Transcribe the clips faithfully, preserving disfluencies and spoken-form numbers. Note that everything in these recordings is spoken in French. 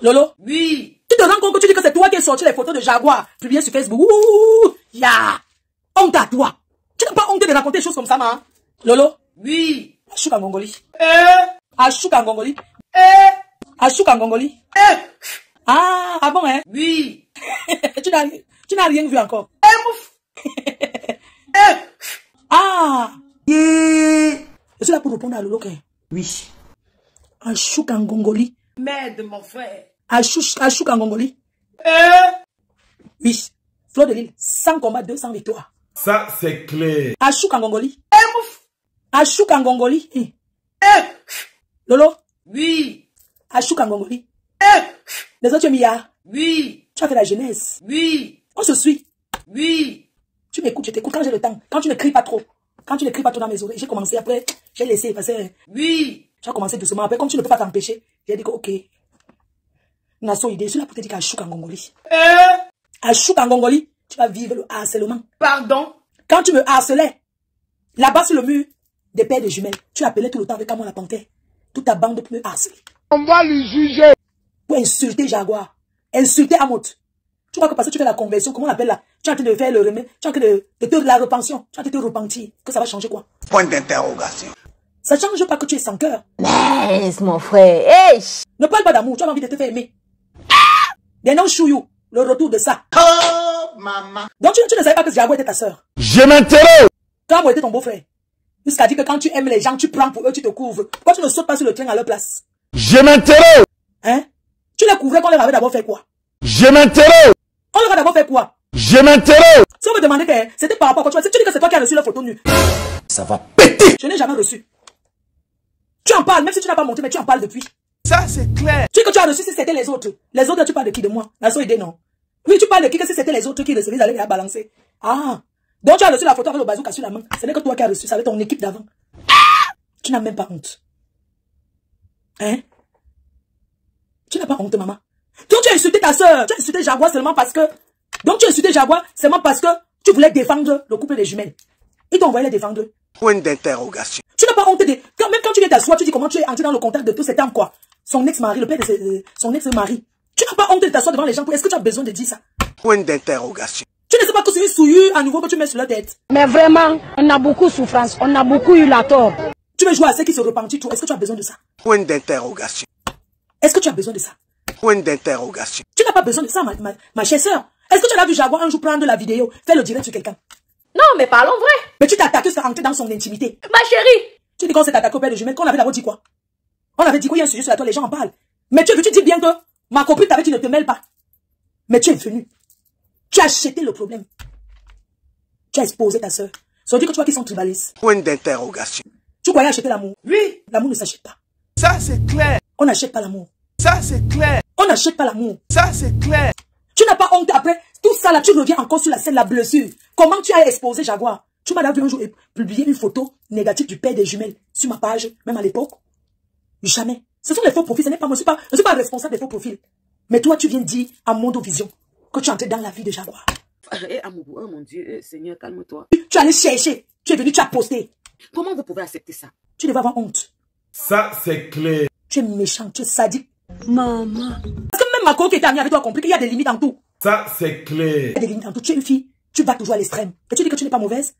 Lolo? Oui. Tu te rends compte que tu dis que c'est toi qui as sorti les photos de Jaguar publiées sur Facebook? Ouh, ya. Yeah. Honte à toi. Tu n'as pas honte de raconter des choses comme ça, ma? Lolo? Oui. Achouka Ngongoli. Euh. Achouka Ngongoli. Euh. Achouka Ngongoli. Euh. Ah, ah bon, hein? Oui. tu n'as tu n'as rien vu encore. Euh. Euh. Ah. Yeah. Je suis là pour répondre à Lolo. Oui. Achouka Ngongoli. Mère de mon frère. Achouka Ngongoli. Euh. Oui. Fleur de Lille, cent combats, deux cents victoires. Ça, c'est clair. Achouka Ngongoli. Euh. Achouka Ngongoli. Euh. Lolo? Oui. Achouka Ngongoli. Euh. Les autres, tu es milliard. Oui. Tu as fait la jeunesse. Oui. On se suit. Oui. Tu m'écoutes, je t'écoute quand j'ai le temps. Quand tu ne cries pas trop. Quand tu ne cries pas trop dans mes oreilles. J'ai commencé après, j'ai laissé parce que Oui. tu as commencé doucement. Après, comme tu ne peux pas t'empêcher, j'ai dit que ok. Nasso idée, je suis là pour te dire qu'Achouka Ngongoli. Euh. Achouka Ngongoli, tu vas vivre le harcèlement. Pardon. Quand tu me harcelais, là-bas sur le mur des pères de jumelles, tu appelais tout le temps avec Camon la panthère. Toute ta bande pour me harceler. On va lui juger. Pour insulter Jaguar. Insulter Amot. Tu crois que parce que tu fais la conversion, comment on appelle là? Tu es en train de faire le remède, tu es en train de, de te la repension, tu es en train de te repentir, que ça va changer quoi? Point d'interrogation. Ça ne change pas que tu es sans cœur. Laisse mon frère. Hey. Ne parle pas d'amour, tu as envie de te faire aimer. Des noms chouillou, le retour de ça. Oh, maman. Donc tu, tu ne savais pas que Jaguar était ta soeur. Je m'interroge. Toi, était ton beau-frère. Jusqu'à dire que quand tu aimes les gens, tu prends pour eux, tu te couvres. Pourquoi tu ne sautes pas sur le train à leur place? Je m'interroge. Hein? Tu les couvrais qu'on leur avait d'abord fait quoi? Je m'interroge. On leur a d'abord fait quoi? Je m'interroge. Si on me demandait que c'était par rapport à quoi, tu, tu dis que c'est toi qui as reçu la photo nue. Ça va péter. Je n'ai jamais reçu. Tu en parles, même si tu n'as pas monté, mais tu en parles depuis. Ça, c'est clair. Tu dis que tu as reçu si c'était les autres. Les autres, tu parles de qui? De moi? La seule idée, non. Oui, tu parles de qui? Que si c'était les autres qui recevaient, ils allaient les balancer. Ah. Donc tu as reçu la photo avec le bazooka sur la main. Ce n'est que toi qui as reçu, ça avec ton équipe d'avant. Tu n'as même pas honte. Hein? Tu n'as pas honte, maman. Donc tu as insulté ta soeur. Tu as insulté Jaguar seulement parce que... Donc tu as insulté Jaguar seulement parce que tu voulais défendre le couple des jumelles. Ils t'ont envoyé les défendre. Point d'interrogation. Tu n'as pas honte de... Quand, même quand tu viens t'asseoir, tu dis comment tu es entré dans le contact de tous ces temps, quoi. Son ex-mari, le père de ses, son ex-mari. Tu n'as pas honte de t'asseoir devant les gens. Est-ce que tu as besoin de dire ça? Point d'interrogation. Tu ne sais pas que c'est une souillure à nouveau que tu mets sur la tête. Mais vraiment, on a beaucoup de souffrance. On a beaucoup eu la tort. Tu veux jouer à ceux qui se repentent, toi. Est-ce que tu as besoin de ça? Point d'interrogation. Est-ce que tu as besoin de ça? Point d'interrogation. Tu n'as pas besoin de ça, ma, ma, ma chère sœur. Est-ce que tu as vu Jaguar un jour prendre la vidéo, faire le direct sur quelqu'un? Non, mais parlons vrai. Mais tu t'attaques jusqu'à entrer dans son intimité. Ma chérie. Tu dis qu'on s'est attaqué au père de jumelles, qu'on avait d'abord dit quoi? On avait dit qu'il y a un sujet sur la toile, les gens en parlent. Mais tu, tu dis bien que ma copine t'avait dit ne te mêle pas. Mais tu es venu. Tu as acheté le problème. Tu as exposé ta sœur. Ça veut dire que tu vois qu'ils sont tribalistes. Point d'interrogation. Tu croyais acheter l'amour? Oui. L'amour ne s'achète pas. Ça, c'est clair. On n'achète pas l'amour. Ça, c'est clair. On n'achète pas l'amour. Ça, c'est clair. Tu n'as pas honte après tout ça là, tu reviens encore sur la scène, la blessure. Comment tu as exposé Jaguar? Tu m'as vu un jour publier une photo négative du père des jumelles sur ma page, même à l'époque? Jamais. Ce sont les faux profils, ce n'est pas moi, je ne suis pas, je suis pas responsable des faux profils. Mais toi, tu viens dire à Mondo Vision que tu es entré dans la vie de Jaguar. Eh, oh mon Dieu, eh, Seigneur, calme-toi. Tu allais chercher, tu es venu, tu as posté. Comment vous pouvez accepter ça? Tu devais avoir honte. Ça, c'est clair. Tu es méchant, tu es sadique. Maman. Parce que même ma co qui était amie avec toi a compris qu'il y a des limites en tout. Ça, c'est clair. Il y a des limites en tout. Tu es une fille, tu vas toujours à l'extrême. Et tu dis que tu n'es pas mauvaise.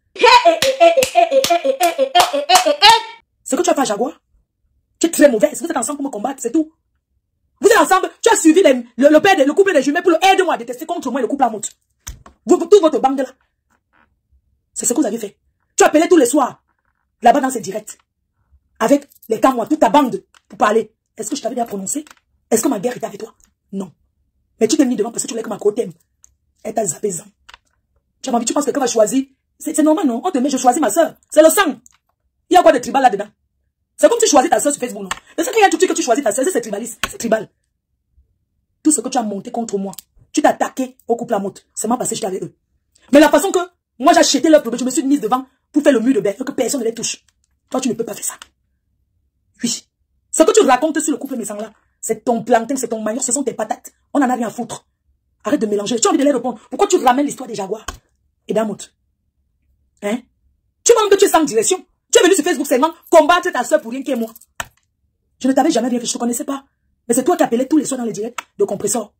C'est que tu as fait à Jaguar. Tu es très mauvaise. Vous êtes ensemble pour me combattre, c'est tout. Vous êtes ensemble, tu as suivi les, le, le père, de, le couple des jumelles pour le aide-moi à détester contre moi et le couple à monte. Vous, tout votre bande là. C'est ce que vous avez fait. Tu appelais tous les soirs, là-bas dans ces directs, avec les camois, toute ta bande, pour parler. Est-ce que je t'avais déjà prononcé? Est-ce que ma guerre était avec toi? Non. Mais tu t'es mis devant parce que tu voulais que ma côte t'aime. Elle t'a zappé zan. Tu as envie, tu penses que quelqu'un va choisir? C'est normal, non? On te met, je choisis ma soeur. C'est le sang. Il y a quoi de tribal là-dedans? C'est comme tu choisis ta soeur sur Facebook, non? Mais c'est qu'il y a tout de suite que tu choisis ta soeur, c'est tribaliste, c'est tribal. Tout ce que tu as monté contre moi, tu t'es attaqué au couple à monte. C'est moi parce que j'étais avec eux. Mais la façon que moi j'ai acheté leur problème, je me suis mise devant pour faire le mur de berre, que personne ne les touche. Toi, tu ne peux pas faire ça. Oui. Ce que tu racontes sur le couple Messang là, c'est ton plantain, c'est ton manioc, ce sont tes patates. On en a rien à foutre. Arrête de mélanger. Tu as envie de les répondre. Pourquoi tu ramènes l'histoire des Jaguars et d'Amout? Hein? Tu vois que tu es sans direction. Tu es venu sur Facebook seulement combattre ta soeur pour rien qui est moi. Je ne t'avais jamais rien fait, je ne te connaissais pas. Mais c'est toi qui appelais tous les soirs dans les directs de compresseur.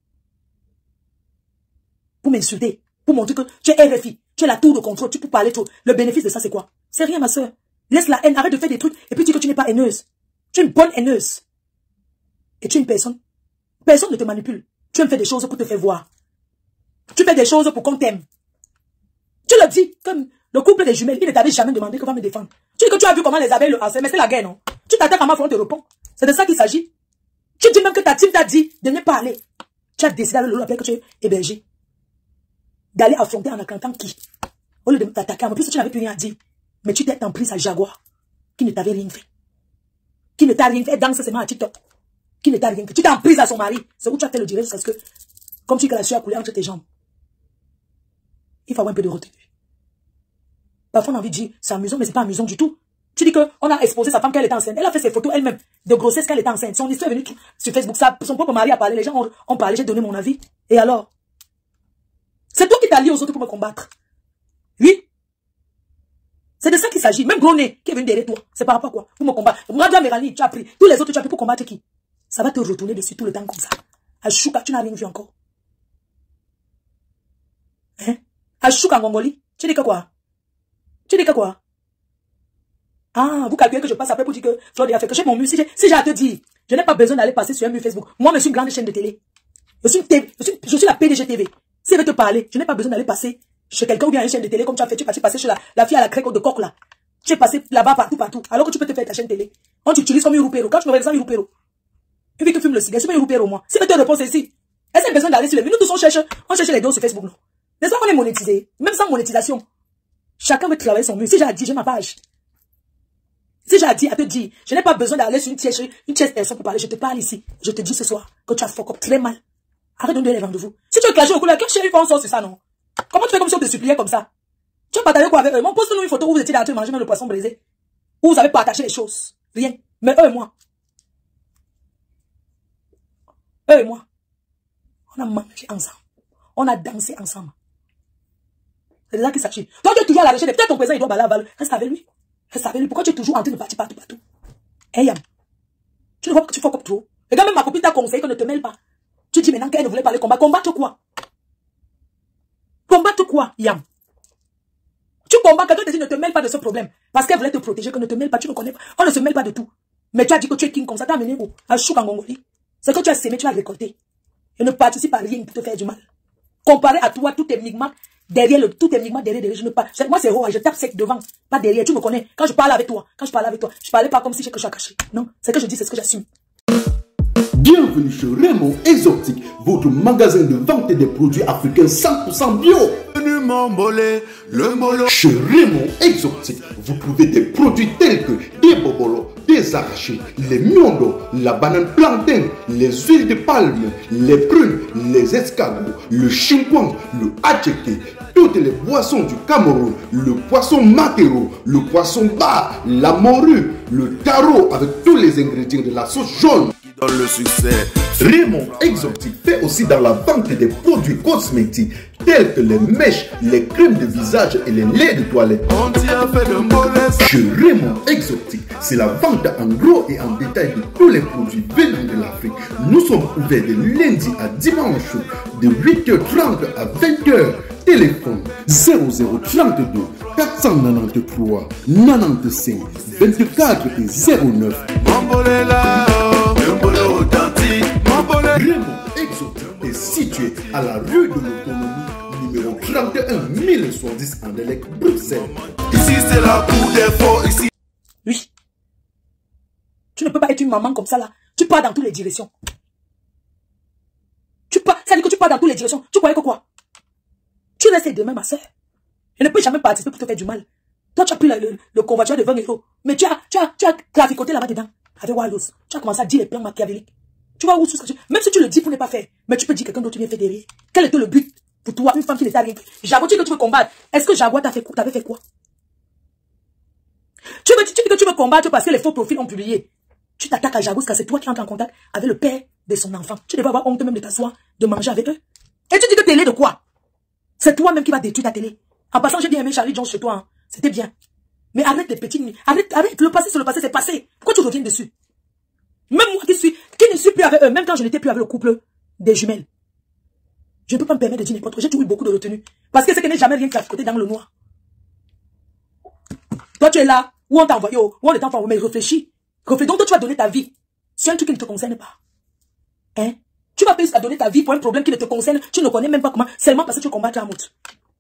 Pour m'insulter. Pour montrer que tu es R F I. Tu es la tour de contrôle. Tu peux parler tout. Le bénéfice de ça, c'est quoi? C'est rien, ma soeur. Laisse la haine. Arrête de faire des trucs. Et puis dis que tu n'es pas haineuse. Tu es une bonne haineuse. Et tu es une personne. Personne ne te manipule. Tu aimes faire des choses pour te faire voir. Tu fais des choses pour qu'on t'aime. Tu le dis, comme le couple des jumelles, il ne t'avait jamais demandé qu'on va me défendre. Tu dis que tu as vu comment les abeilles le harcèlent, mais c'est la guerre, non? Tu t'attaques à ma fois, on te répond. C'est de ça qu'il s'agit. Tu dis même que ta team t'a dit de ne pas aller. Tu as décidé avec le appel que tu es hébergé. D'aller affronter en affrontant qui? Au lieu de t'attaquer, en plus tu n'avais plus rien à dire. Mais tu t'es emprise à Jaguar, qui ne t'avait rien fait. Qui ne t'a rien fait, danse seulement à TikTok. Qui ne t'a rien fait. Tu t'es emprise à son mari. C'est où tu as fait le direct parce que, comme tu dis que la sueur a coulé entre tes jambes. Il faut avoir un peu de retenue. Parfois on a envie de dire, c'est amusant, mais c'est pas amusant du tout. Tu dis qu'on a exposé sa femme qu'elle était enceinte. Elle a fait ses photos elle-même de grossesse qu'elle était enceinte. Son histoire est venue sur Facebook. Ça, son propre mari a parlé. Les gens ont, ont parlé. J'ai donné mon avis. Et alors? C'est toi qui t'as lié aux autres pour me combattre. Oui. C'est de ça qu'il s'agit. Même Groné qui est venu derrière toi. C'est par rapport à quoi? Pour me combattre. Moi, Méranie, tu as pris. Tous les autres, tu as pris pour combattre qui? Ça va te retourner dessus tout le temps comme ça. Achouka, tu n'as rien vu encore. Hein? Achouka en Mongolie. Tu dis que quoi? Tu dis que quoi? Ah, vous calculez que je passe après pour dire que Florida a fait que j'ai mon mur. Si j'ai si à te dire, je n'ai pas besoin d'aller passer sur un mur Facebook. Moi, je suis une grande chaîne de télé. Je suis, une T V, je suis, je suis la P D G T V. Si elle veut te parler, je n'ai pas besoin d'aller passer chez quelqu'un ou bien une chaîne de télé comme tu as fait. Tu es passé chez la, la fille à la crèque de coq là. Tu es passé là-bas partout, partout. Alors que tu peux te faire ta chaîne télé. On t'utilise comme une roupéro. Quand tu me regardes ça, une roupéro. Et puis que tu fumes le cigare, c'est pas une roupéro, moi. Si elle te répond, c'est ici. Est-ce qu'elle a besoin d'aller sur les murs? Nous tous on cherche, on cherche les dos sur Facebook, non? N'est-ce pas qu'on est monétisé? Même sans monétisation. Chacun veut travailler son mur. Si j'ai dit, j'ai ma page. Si j'ai dit à te dire, je n'ai pas besoin d'aller sur une tierce, une tierce personne pour parler. Je te parle ici. Je te dis ce soir que tu as fuck up très mal. Arrête de me donner les rendez-vous. Si tu veux clasher au couloir, quel chéri on sort sur ça, non? Comment tu fais comme si on te suppliait comme ça? Tu as partagé quoi avec eux? Mon poste-nous une photo où vous étiez là en train de manger même le poisson brisé. Où vous avez partagé les choses. Rien. Mais eux et moi. Eux et moi. On a mangé ensemble. On a dansé ensemble. C'est de ça qu'il s'agit. Toi, tu es toujours à la recherche. Peut-être ton président, il doit baler à balle. Reste avec lui. Reste avec lui. Pourquoi tu es toujours en train de partir partout, partout? Hey, Yam. Tu ne vois pas que tu fais comme trop. Et quand même ma copine t'a conseillé qu'on ne te mêle pas. Tu dis maintenant qu'elle ne voulait pas aller combattre. Combattre quoi? Combattre quoi, Yam? Tu combats, quelqu'un te dit ne te mêle pas de ce problème. Parce qu'elle voulait te protéger, que ne te mêle pas, tu ne connais pas. On ne se mêle pas de tout. Mais tu as dit que tu es king comme ça, t'as amené où? Un chouk en Mongolie. C'est que tu as sémé, tu as récolté. Et ne participe à rien pour te faire du mal. Comparé à toi, tout est migma derrière le, tout est migma derrière, derrière, je ne pas. Moi, c'est roi, je tape sec devant, pas derrière, tu me connais. Quand je parle avec toi, quand je parle avec toi, je parlais pas comme si j'ai que je caché. Non, c'est que je dis, c'est ce que j'assume. Bienvenue chez Raymond Exotique, votre magasin de vente des produits africains cent pour cent bio. Le molo. Chez Raymond Exotique, vous trouvez des produits tels que des bobolos, des arrachés, les miondo, la banane plantain, les huiles de palme, les prunes, les escargots, le chimpouang, le attiéké, toutes les boissons du Cameroun, le poisson maquereau, le poisson bar, la morue, le taro avec tous les ingrédients de la sauce jaune. Dans le succès. Raymond Exotique fait aussi dans la vente des produits cosmétiques tels que les mèches, les crèmes de visage et les laits de toilette. On t'y a fait de mauvais. Chez Raymond Exotique, c'est la vente en gros et en détail de tous les produits venus de l'Afrique. Nous sommes ouverts de lundi à dimanche de huit heures trente à vingt heures. Téléphone zéro zéro trente-deux quatre cent quatre-vingt-treize quatre-vingt-cinq vingt-quatre et zéro neuf. Mambolé là, mambolé authentique, mambolé. Raymond Exotique est situé à la rue de l'Autonomie, numéro trente et un mille soixante-dix en Delec, Bruxelles. Ici c'est la cour des forts, ici. Oui. Tu ne peux pas être une maman comme ça là. Tu pars dans toutes les directions. Tu pars, ça dit que tu pars dans toutes les directions. Tu croyais que quoi? Tu restes demain, ma soeur. Je ne peux jamais participer pour te faire du mal. Toi, tu as pris le, le, le convoiture de vingt euros. Mais tu as, tu as, tu as traficoté là-bas dedans. Avec Waldos. Tu as commencé à dire les plans machiavéliques. Tu vois où tout ce que tu... Même si tu le dis pour ne pas faire. Mais tu peux dire quelqu'un d'autre vient faire derrière. Quel était le but pour toi, une femme qui ne t'a rien fait? Jaguar, tu dis que tu veux combattre. Est-ce que Jaguar t'a fait, t'avait fait quoi? Tu, veux, tu dis que tu veux combattre parce que les faux profils ont publié. Tu t'attaques à Jaguar parce que c'est toi qui entres en contact avec le père de son enfant. Tu devrais avoir honte même de t'asseoir, de manger avec eux. Et tu dis que télé de quoi? C'est toi-même qui vas détruire ta télé. En passant, j'ai bien aimé Charlie Jones chez toi. Hein. C'était bien. Mais arrête les petites nuits. Arrête, arrête. Le passé, c'est le passé, c'est passé. Pourquoi tu reviens dessus? Même moi qui suis, qui ne suis plus avec eux, même quand je n'étais plus avec le couple des jumelles. Je ne peux pas me permettre de dire n'importe quoi. J'ai toujours eu beaucoup de retenue. Parce que c'est que n'est jamais rien qui a côté dans le noir. Toi, tu es là, où on t'a envoyé, où on est envoyé, mais réfléchis. Réfléchis. Donc, toi, tu vas donner ta vie sur un truc qui ne te concerne pas. Hein? Tu vas pas donner ta vie pour un problème qui ne te concerne. Tu ne connais même pas comment. Seulement parce que tu combats la montre.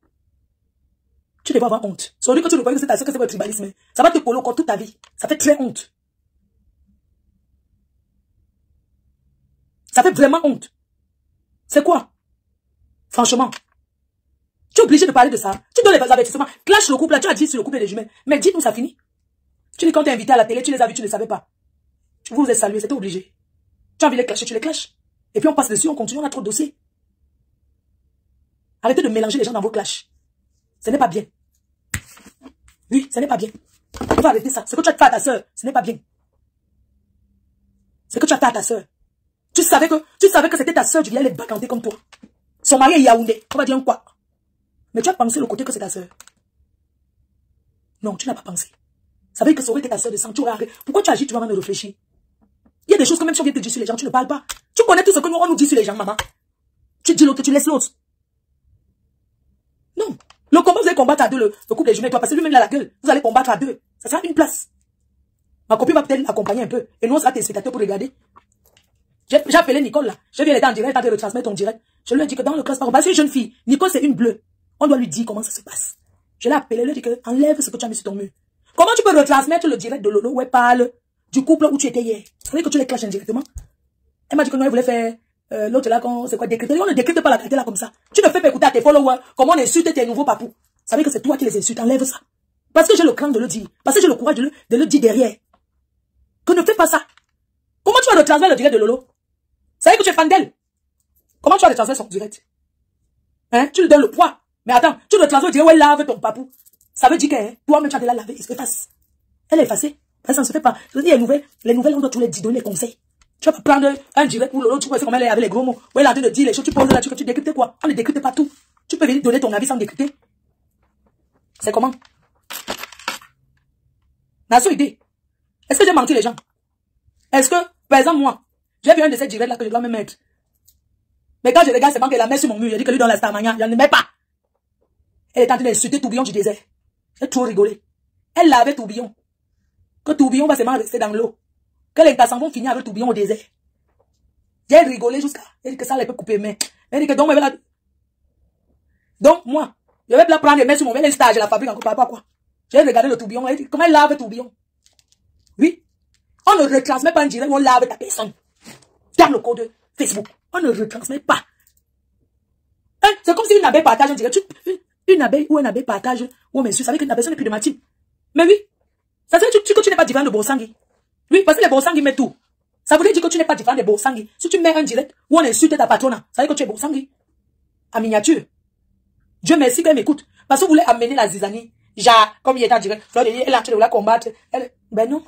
Tu devrais avoir honte. Sur lui, quand tu ne vois que c'est ta soeur, que c'est votre tribalisme, ça va te coller encore toute ta vie. Ça fait très honte. Ça fait vraiment honte. C'est quoi? Franchement. Tu es obligé de parler de ça. Tu donnes les avertissements. Clash le couple là, tu as dit sur le couple des jumelles. Mais dis-nous, ça finit. Tu dis quand t'es invité à la télé, tu les as vus, tu ne savais pas. Vous vous êtes salués, c'était obligé. Tu as envie de les clasher, tu les clashes. Et puis on passe dessus, on continue, on a trop de dossiers. Arrêtez de mélanger les gens dans vos clashs. Ce n'est pas bien. Oui, ce n'est pas bien. On va arrêter ça. Ce que tu as fait à ta soeur, ce n'est pas bien. Ce que tu as fait à ta soeur. Tu savais que, tu savais que c'était ta soeur, tu viens les bacanter comme toi. Son mari est Yaoundé. On va dire quoi? Mais tu as pensé le côté que c'est ta soeur. Non, tu n'as pas pensé. Ça veut dire que ça aurait été ta soeur de sang. Tu aurais arrêté. Pourquoi tu agis, tu vas même réfléchir. Il y a des choses que même si on vient te dire sur les gens, tu ne parles pas. Tu connais tout ce que nous, on nous dit sur les gens, maman. Tu dis l'autre, tu laisses l'autre. Non. Le combat, vous allez combattre à deux, le, le couple des jumelles, toi, parce que lui-même, il a la gueule. Vous allez combattre à deux. Ça sera une place. Ma copine va peut-être l'accompagner un peu. Et nous, on sera tes spectateurs pour regarder. J'ai appelé Nicole, là. Je viens d'être en direct, en train de retransmettre ton direct. Je lui ai dit que dans le classe, parce que c'est une jeune fille. Nicole, c'est une bleue. On doit lui dire comment ça se passe. Je l'ai appelé, je lui ai dit que enlève ce que tu as mis sur ton mur. Comment tu peux retransmettre le direct de Lolo où elle parle du couple où tu étais hier? Ça veut dire que tu les clashes indirectement. Elle m'a dit que non, elle voulait faire euh, l'autre là, c'est quoi, décrypter. On ne décrypte pas la qualité là comme ça. Tu ne fais pas écouter à tes followers comment on insulte tes nouveaux papous. Ça veut dire que c'est toi qui les insultes. Enlève ça. Parce que j'ai le cran de le dire. Parce que j'ai le courage de le, de le dire derrière. Que ne fais pas ça. Comment tu vas retransmettre le direct de Lolo? Ça veut dire que tu es fan d'elle. Comment tu vas retransmettre son direct? Hein? Tu lui donnes le poids. Mais attends, tu le transfères, tu dis, ouais, lave ton papou. Ça veut dire que, hein, toi-même, tu as déjà lavé, il se efface. Elle est effacée. Parce que ça ne se fait pas. Je veux dire, les nouvelles, les nouvelles, on doit tous les dire, donner les conseils. Tu vas pas prendre un direct ou l'autre, tu vois, c'est comme elle est avec les gros mots. Ouais, elle est en train de dire les choses, tu poses là, tu, tu décryptes quoi? On ne décrypte pas tout. Tu peux venir donner ton avis sans décrypter. C'est comment? N'a seule idée. Est-ce que j'ai menti les gens? Est-ce que, par exemple, moi, j'ai vu un de ces directs là que je dois me mettre. Mais quand je regarde, c'est pas qu'elle la met sur mon mur. Je dis que lui dans la Starmania, je ne met pas. Elle est en train d'insulter Tourbillon du désert. J'ai trop rigolé. Elle lavait Tourbillon. Que Tourbillon va seulement rester dans l'eau. Que les passants vont finir avec Tourbillon au désert. J'ai rigolé jusqu'à. Elle dit que ça, elle peut couper mes mains. Elle dit que donc, la... donc moi, je vais la prendre et mettre sur mon main, un stage à la fabrique encore pas quoi. J'ai regardé le Tourbillon. Elle dit comment elle lave Tourbillon. Oui. On ne retransmet pas un direct où on lave ta personne. Dans le code Facebook. On ne retransmet pas. Hein? C'est comme si une abeille partage un direct. Une, une abeille ou un abeille partage. Oh, mais ça veut dire qu'une abeille, n'est plus de ma team. Mais oui. Ça veut dire que tu n'es pas différent de Borsangui. Oui, parce que les Borsangui mettent tout. Ça veut dire que tu n'es pas différent de Borsangui. Si tu mets un direct où on insulte ta patrona, ça veut dire que tu es Borsangui. En miniature. Dieu merci qu'elle m'écoute. Parce que vous voulez amener la zizanie. Ja, comme il est en direct. Elle est en train de la combattre. Elle... Ben non.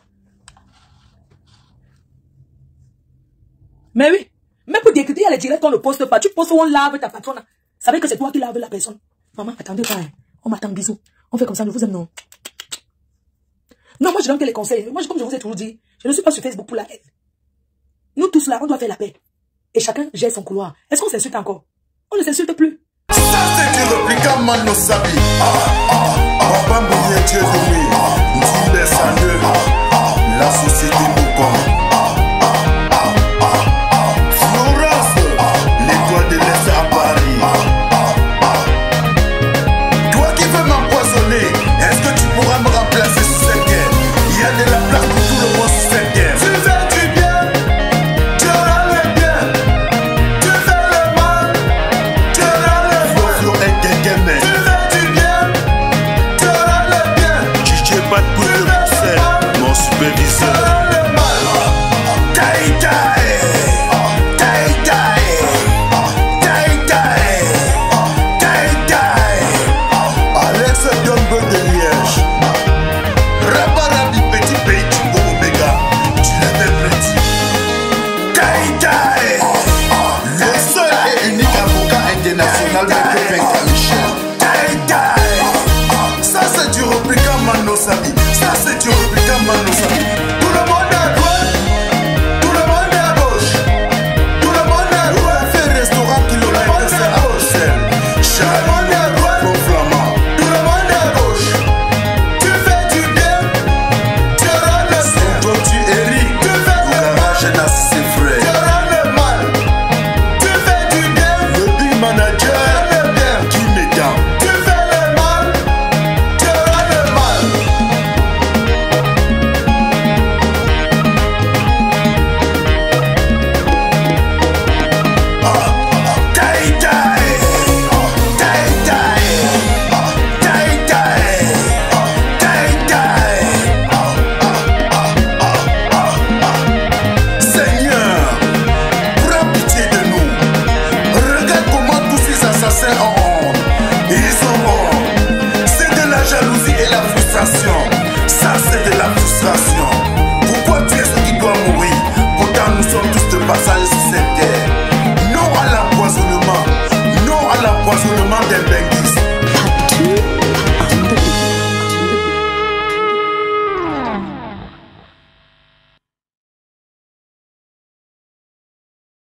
Mais oui. Même pour décrypter, il y a les directs qu'on ne poste pas. Tu postes où on lave ta patronne. Ça veut dire que c'est toi qui laves la personne. Maman, attendez pas. Hein. On m'attend, bisous. On fait comme ça, nous vous aime, non. Non, moi je donne que les conseils. Moi, comme je vous ai toujours dit, je ne suis pas sur Facebook pour la haine. Nous tous là, on doit faire la paix. Et chacun gère son couloir. Est-ce qu'on s'insulte encore? On ne s'insulte plus. Ça c'est du répliquant Mano Sabi. Papa Mouye Tchédoumi. Nous laisse à deux. La société nous connaît. Mon superviseur. l'empoisonnement des benguis.